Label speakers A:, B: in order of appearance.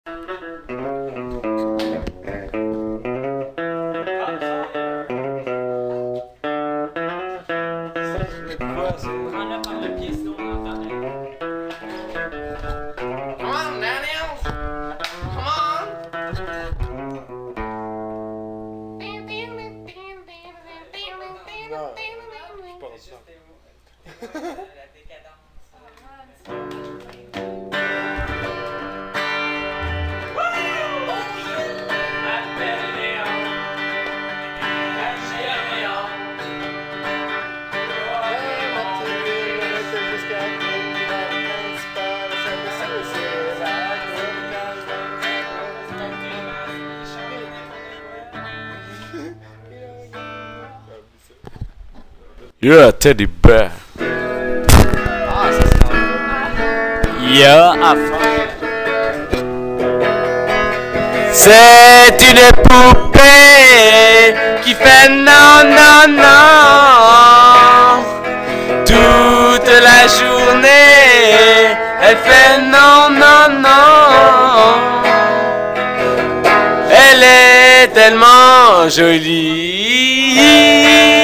A: Yeah, teddy bear. Yeah, c'est une poupée qui fait non, non, non. Toute la journée, elle fait non, non, non. Elle est tellement jolie.